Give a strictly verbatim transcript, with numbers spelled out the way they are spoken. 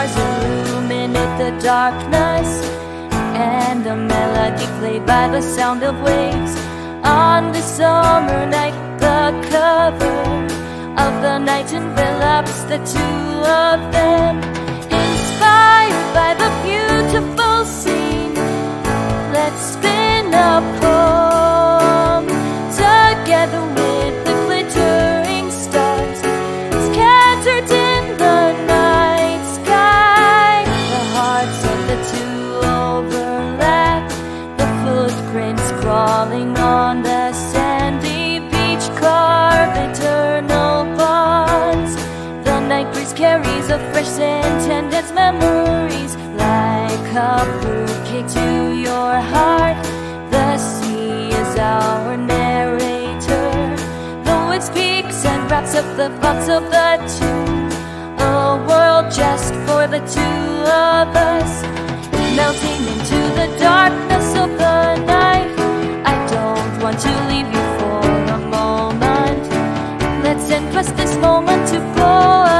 stars illuminate the darkness, and a melody played by the sound of waves. On the summer night, the cover of the night envelops the two of them. Inspired by the beautiful scene, let's spin a poem together with the glittering stars scattered in the night sky. The hearts of the two overlap, the footprints crawling on the sandy beach carve eternal bonds. The night breeze carries a fresh scent and adds memories like a bouquet to your heart. The sea is our narrator, though it speaks and wraps up the thoughts of the two. A world just for the two of us, melting into the darkness of the night. I don't want to leave you for a moment. Let's entrust this moment to poetry.